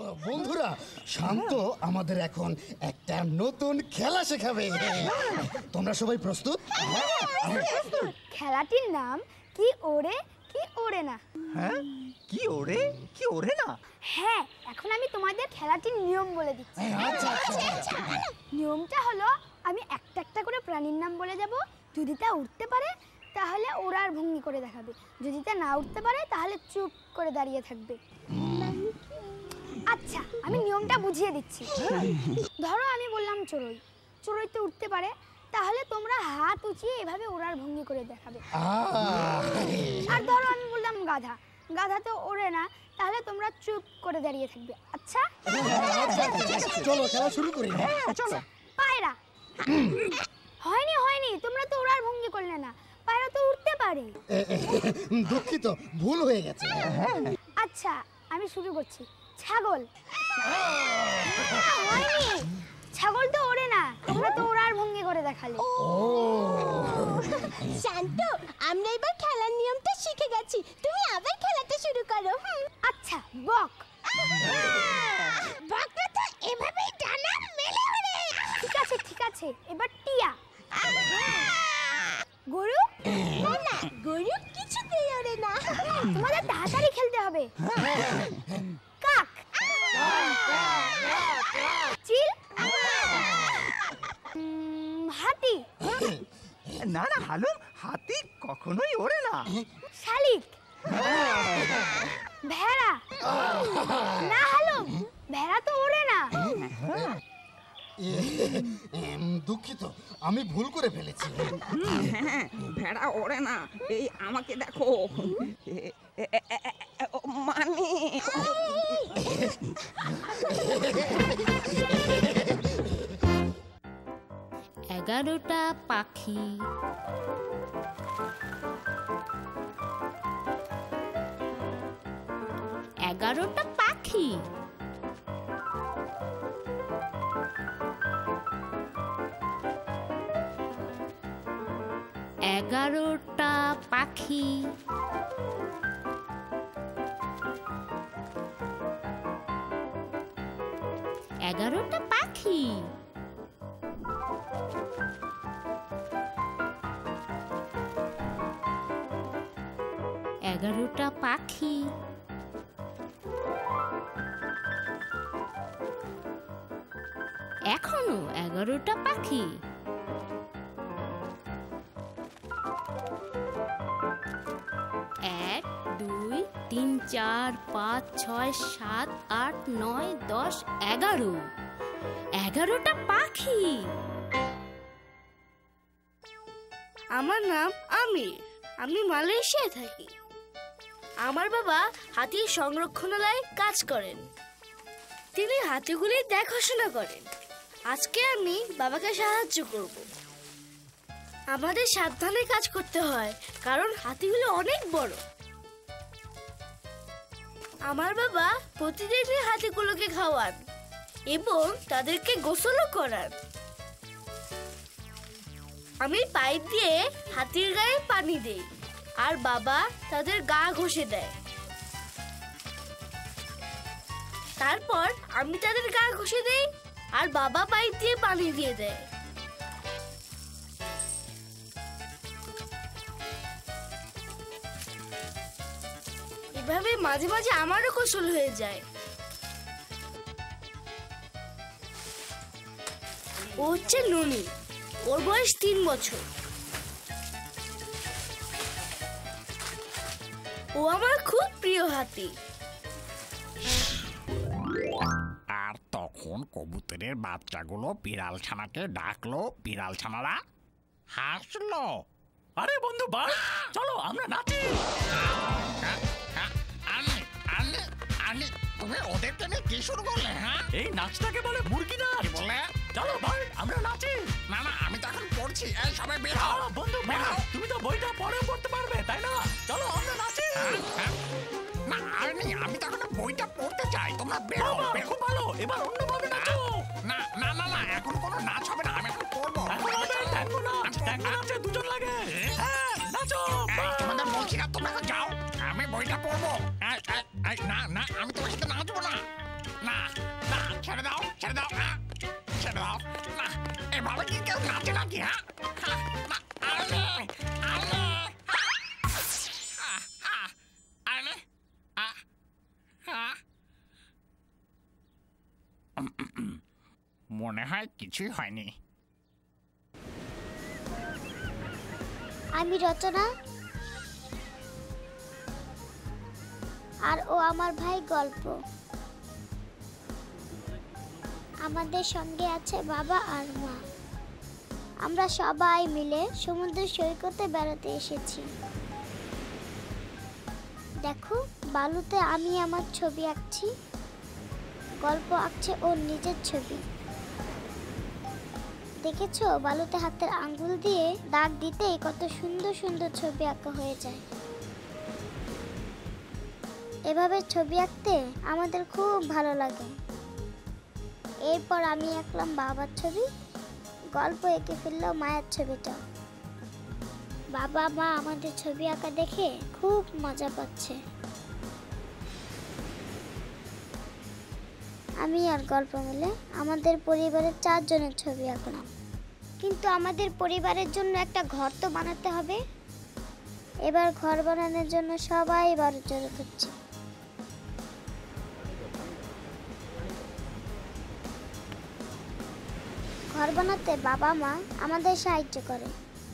বন্ধুরা, শান্ত আমাদের এখন একটা নতুন খেলা শেখাবে। তোমরা সবাই প্রস্তুত? খেলাটির নাম কি ওড়ে কি ওড়ে না। হ্যাঁ, কি ওড়ে কি ওড়ে না? হ্যাঁ, এখন আমি তোমাদের খেলাটির নিয়ম বলে দিচ্ছি। নিয়মটা হলো, আমি একটা একটা করে প্রাণীর নাম বলে যাব। যদি তা উঠতে পারে তাহলে ওড়ার ভঙ্গি করে দেখাবে, যদি তা না উঠতে পারে তাহলে চুপ করে দাঁড়িয়ে থাকবে। আচ্ছা, আমি নিয়মটা বুঝিয়ে দিচ্ছি। ধরো আমি বললাম চড়ুই, চড়ুই তো উঠতে পারে, তাহলে তোমরা হাত উঁচিয়ে এভাবে ওড়ার ভঙ্গি করে দেখাবে। আর ধরো আমি বললাম গাধা, গাধা তো ওড়ে না, তাহলে তোমরা চুপ করে দাঁড়িয়ে থাকবে। আচ্ছা, চলো খেলা শুরু করি। চলো। পায়রা। হয়নি হয়নি, তোমরা তো ওড়ার ভঙ্গি করলে না। পায়রা তো উঠতে পারে। দুঃখিত, ভুল হয়ে গেছে। আচ্ছা, আমি শুরু করছি। ছাগল। হয়নি, ছাগল তো ওড়ে না, তোমরা তো ওড়ার ভঙ্গি করে দেখালে। শান্ত, আমরা এবার খেলার নিয়মটা শিখে গেছি, তুমি আবার খেলাটা শুরু করো। আচ্ছা, বক। বকরা তো এভাবেই ডানা মেলে ওড়ে। ঠিক আছে ঠিক আছে, এবার টিয়া। গরু। না না, গরু কিছুতেই ওড়ে না। তোমাদের তাড়াতাড়ি খেলতে হবে। কাক। চিল। হাতি। না না হালুম, হাতি কখনোই ওড়ে না। শালিক। ভেড়া। না হালুম, ভেড়া তো ওড়ে না। দুঃখিত, আমি ভুল করে ফেলেছি। হ্যাঁ, ভেড়া ওড়ে না। এই আমাকে দেখো, মানে 11টা পাখি। 11টা পাখি। 11টা পাখি। 11টা পাখি। 11টা পাখি। এখনো 11টা পাখি। 1 2 3 4 5 6 7 8 9 10 11। 11টা পাখি। আমার নাম আমির, আমি মালয়েশিয়ায় থাকি। আমার বাবা হাতির সংরক্ষণালয়ে কাজ করেন, তিনি হাতিগুলির দেখাশোনা করেন। আজকে আমি বাবাকে সাহায্য করব। আমাদের সাবধানে কাজ করতে হয়, কারণ হাতিগুলো অনেক বড়। আমার বাবা প্রতিদিনই হাতিগুলোকে খাওয়ান এবং তাদেরকে গোসলও করান। আমি পাইপ দিয়ে হাতির গায়ে পানি দেই, আর বাবা তাদের গা ঘষে দেয়। তারপর আমি তাদের গা ঘষে দেই, আর বাবা পাইপ দিয়ে পানি দিয়ে দেয়। এভাবে মাঝে মাঝে আমারও গোসল হয়ে যায়। ও হচ্ছে ননি, ওর বয়স 3 বছর। ও আমার খুব প্রিয় হাতি। আর তখন কবুতরের বাচ্চাগুলো বিড়াল ছানাকে ডাকলো, বিড়াল ছানারা হাসলো। আরে বন্ধু বাস, চলো আমরা নাচি। তুমি ওদেরকে নিয়ে কি শুরু করলে? হ্যাঁ, এই নাচটাকে বলে মুরগি নাচ। কি বলে? চলো ভাই আমরা নাচি। না না, আমি তো এখন পড়ছি। এই সবাই বের হও। বন্ধু তুমি তো বইটা পড়েও পড়তে পারবে, তাই না? চলো আমরা নাচি। না আমি তো এখন বইটা পড়তে চাই। তোমরা বের হও। খুব ভালো, এবার অন্যভাবে নাচো। না না না না, এখন কোনো নাচ হবে না, আমি এখন পড়বো। ট্যাঙ্গো নাচে 2 জন লাগে। হ্যাঁ নাচো। তোমাদের বলছি না, তোমরা যাও, আমি বইটা পড়বো। না না, আমি তোমার সাথে নাচবো না। না না ছেড়ে দাও ছেড়ে দাও ছেড়ে দাও না এভাবে কি কেউ নাচে নাকি হ্যাঁ না আরে আরে আরে মনে হয় কিছুই হয়নি। আমি রচনা, আর ও আমার ভাই গল্প। আমাদের সঙ্গে আছে বাবা আর মা। আমরা সবাই মিলে সমুদ্র সৈকতে বেড়াতে এসেছি। দেখো, বালুতে আমি আমার ছবি আঁকছি, গল্প আঁকছে ওর নিজের ছবি। দেখেছো, বালুতে হাতের আঙ্গুল দিয়ে দাগ দিতেই কত সুন্দর সুন্দর ছবি আঁকা হয়ে যায়। এভাবে ছবি আঁকতে আমাদের খুব ভালো লাগে। এরপর আমি আঁকলাম বাবার ছবি, গল্প এঁকে ফেললো মায়ের ছবিটা। বাবা মা আমাদের ছবি আঁকা দেখে খুব মজা পাচ্ছে। আমি আর গল্প মিলে আমাদের পরিবারের 4 জনের ছবি আঁকলাম। কিন্তু আমাদের পরিবারের জন্য একটা ঘর তো বানাতে হবে। এবার ঘর বানানোর জন্য সবাই বাড়িজোড় করছে। ঘর বানাতে বাবা মা আমাদের সাহায্য করে।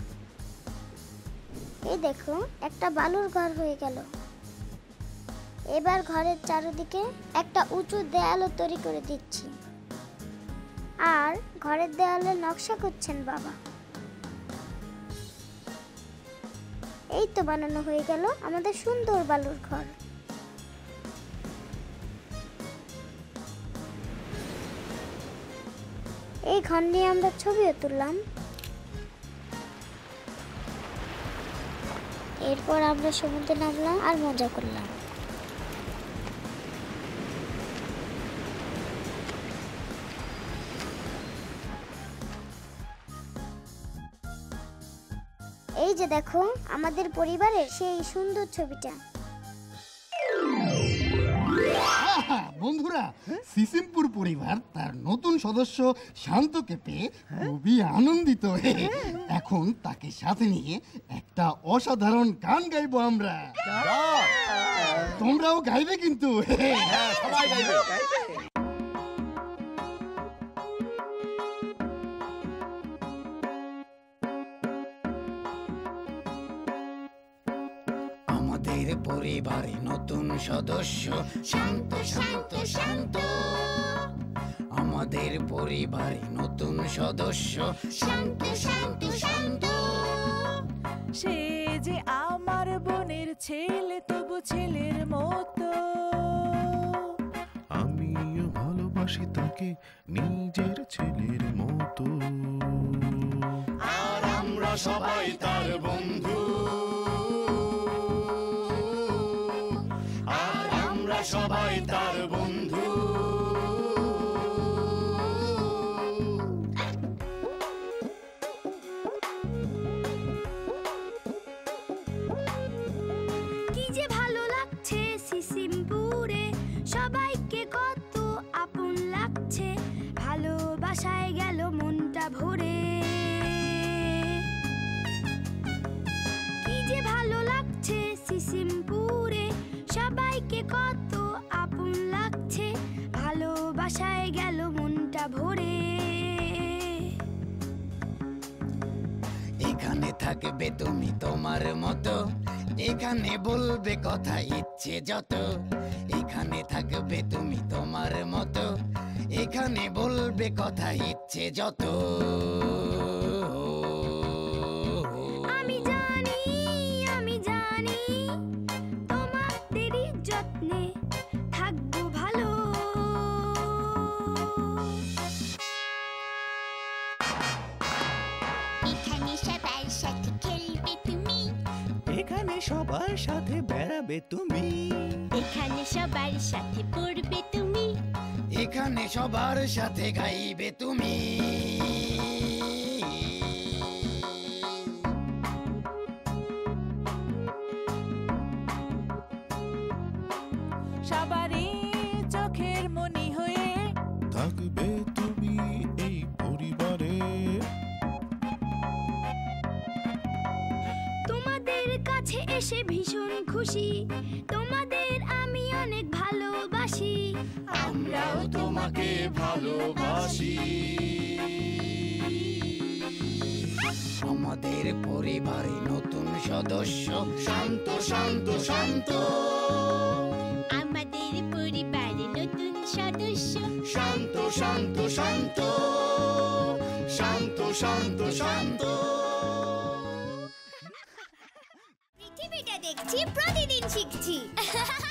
এই দেখো, একটা বালুর ঘর হয়ে গেল। এবার ঘরের চারিদিকে একটা উঁচু দেয়ালও তৈরি করে দিচ্ছি। আর ঘরের দেয়ালে নকশা করছেন বাবা। এই তো বানানো হয়ে গেল আমাদের সুন্দর বালুর ঘর। এই ঘর নিয়ে আমরা ছবিও তুললাম। এরপর আমরা সমুদ্রে নামলাম আর মজা করলাম। এই যে দেখো, আমাদের পরিবারের সেই সুন্দর ছবিটা। বন্ধুরা, সিসিমপুর পরিবার তার নতুন সদস্য শান্তকে পেয়ে খুবই আনন্দিত। এখন তাকে সাথে নিয়ে একটা অসাধারণ গান গাইবো আমরা। তোমরাও গাইবে কিন্তু। সবাই গাইবে। আমাদের পরিবারে নতুন সদস্য শান্ত শান্ত শান্ত। আমাদের পরিবারে নতুন সদস্য শান্ত শান্ত শান্ত। সে যে আমার বোনের ছেলে, তবু ছেলের মতো। আমিও ভালোবাসি তাকে নিজের ছেলের মতো। আর আমরা সবাই তার বন্ধু। আর আমরা সবাই তার বন্ধু। কি যে ভালো লাগছে সিসিমপুরে, সবাইকে কত আপন লাগছে, ভালোবাসায় গেল মনটা ভরে। কি যে ভালো লাগছে সিসিমপুরে, সবাইকে কত আপন লাগছে, ভালোবাসায় গেল মনটা ভরে। এখানে থাকবে তুমি তোমার মতো, এখানে বলবে কথা ইচ্ছে যত। এখানে থাকবে তুমি তোমার মতো, এখানে বলবে কথা ইচ্ছে যত। আমি জানি তোমাদেরই যত্নে থাকবো ভালো। এখানে সবার সাথে খেলবে তুমি। এখানে সবার সাথে বেড়াবে তুমি। এখানে সবার সাথে পড়বে তুমি। এখানে সবার সাথে গাইবে তুমি। সবারই চোখের মনি হয়ে থাকবে তুমি এই পরিবারে। তোমাদের কাছে এসে ভীষণ খুশি, তোমাদের আমি অনেক ভালোবাসি। আমরাও তোমাকে ভালোবাসি। আমাদের পরিবারে নতুন সদস্য শান্ত শান্ত শান্ত। আমাদের পরিবারে নতুন সদস্য শান্ত শান্ত শান্ত শান্ত শান্ত শান্ত। পৃথিবীটা দেখছি, প্রতিদিন শিখছি।